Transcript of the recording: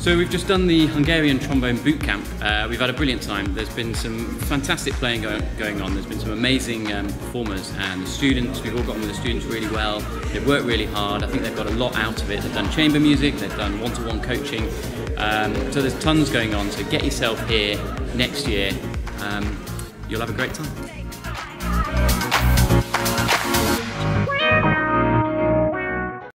So we've just done the Hungarian Trombone boot camp. We've had a brilliant time. There's been some fantastic playing going on. There's been some amazing performers, and the students, we've all gotten with the students really well. They've worked really hard. I think they've got a lot out of it. They've done chamber music, they've done one-to-one coaching. So there's tons going on. So get yourself here next year. You'll have a great time.